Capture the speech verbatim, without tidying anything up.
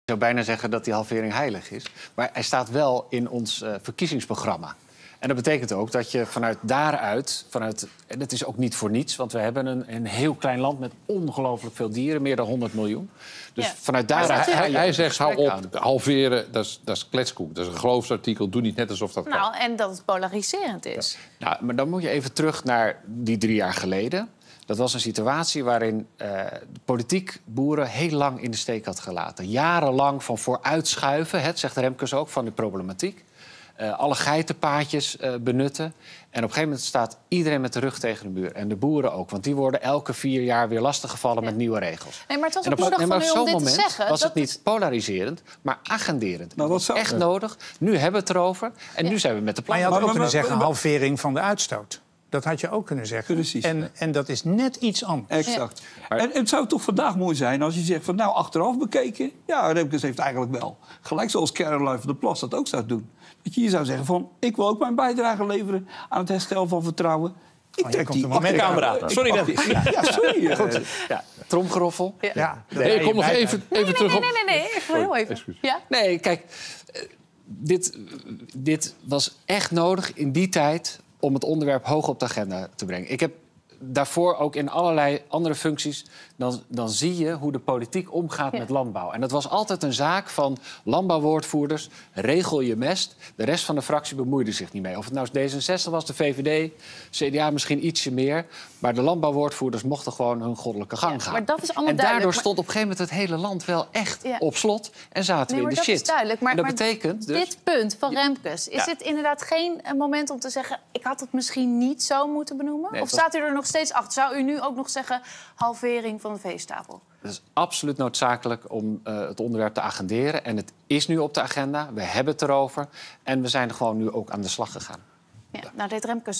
Ik zou bijna zeggen dat die halvering heilig is. Maar hij staat wel in ons uh, verkiezingsprogramma. En dat betekent ook dat je vanuit daaruit... Vanuit, en dat is ook niet voor niets, want we hebben een, een heel klein land... met ongelooflijk veel dieren, meer dan honderd miljoen. Dus ja. vanuit daaruit... Hij, hij, hij zegt, hou op, aan. halveren, dat is, dat is kletskoek. Dat is een geloofsartikel, doe niet net alsof dat Nou, kan. en dat het polariserend is. Ja. Nou, maar dan moet je even terug naar die drie jaar geleden... Dat was een situatie waarin uh, de politiek boeren heel lang in de steek had gelaten. Jarenlang van vooruitschuiven, het zegt Remkes ook, van de problematiek. Uh, alle geitenpaadjes uh, benutten. En op een gegeven moment staat iedereen met de rug tegen de muur. En de boeren ook, want die worden elke vier jaar weer lastiggevallen ja. met nieuwe regels. Nee, maar het was en ook op, nodig nee, van maar u op om zo'n dit te moment zeggen. was dat het niet polariserend, maar agenderend. Nou, dat was echt ja. nodig. Nu hebben we het erover en ja. nu zijn we met de Maar plannen. je had ook maar, kunnen maar, zeggen maar, halvering van de uitstoot. Dat had je ook kunnen zeggen. Precies. En, en dat is net iets anders. Exact. Ja. En, en het zou toch vandaag mooi zijn als je zegt van nou achteraf bekeken. Ja, Remkes heeft eigenlijk wel gelijk zoals Caroline van der Plas dat ook zou doen. Dat je hier zou zeggen van ik wil ook mijn bijdrage leveren aan het herstel van vertrouwen. Ik Oh, trek die op de camera. Sorry, Remkes. Ja, ja, sorry. Goed. Ja, tromgeroffel. Ja. Ja, Nee, ik kom nog even, even Nee, terug nee, op... nee, nee, nee. Even heel even. Excuus. Ja? Nee, kijk, uh, dit, uh, dit was echt nodig in die tijd om het onderwerp hoog op de agenda te brengen. Ik heb daarvoor ook in allerlei andere functies... dan, dan zie je hoe de politiek omgaat Ja. met landbouw. En dat was altijd een zaak van landbouwwoordvoerders. Regel je mest. De rest van de fractie bemoeide zich niet mee. Of het nou D zesenzestig was, de V V D, C D A misschien ietsje meer. Maar de landbouwwoordvoerders mochten gewoon hun goddelijke gang Ja, gaan. maar dat is allemaal en daardoor duidelijk, maar- stond op een gegeven moment het hele land wel echt Ja. op slot. En zaten Nee, we maar in de dat shit. is duidelijk. Maar, en dat maar betekent dus... dit punt van Remkes, is Ja. het inderdaad geen uh, moment om te zeggen... ik had het misschien niet zo moeten benoemen? Nee, of het staat u er nog steeds achter? Zou u nu ook nog zeggen halvering van de veestapel? Het is absoluut noodzakelijk om uh, het onderwerp te agenderen. En het is nu op de agenda. We hebben het erover. En we zijn er gewoon nu ook aan de slag gegaan. Ja, nou deed Remkes